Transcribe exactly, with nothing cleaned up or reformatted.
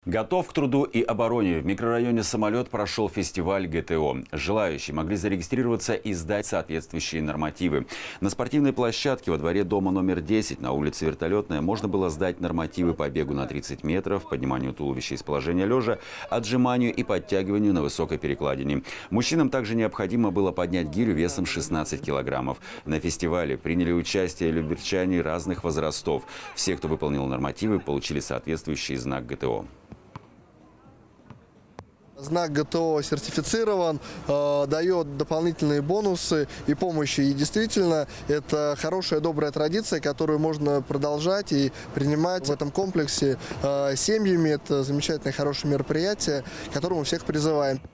Готов к труду и обороне. В микрорайоне «Самолет» прошел фестиваль ГТО. Желающие могли зарегистрироваться и сдать соответствующие нормативы. На спортивной площадке во дворе дома номер десять на улице Вертолетная можно было сдать нормативы по бегу на тридцать метров, подниманию туловища из положения лежа, отжиманию и подтягиванию на высокой перекладине. Мужчинам также необходимо было поднять гирю весом шестнадцать килограммов. На фестивале приняли участие люберчане разных возрастов. Все, кто выполнил нормативы, получили соответствующий знак ГТО. Знак ГТО сертифицирован, э, дает дополнительные бонусы и помощи. И действительно, это хорошая, добрая традиция, которую можно продолжать и принимать в этом комплексе э, семьями. Это замечательное, хорошее мероприятие, к которому всех призываем.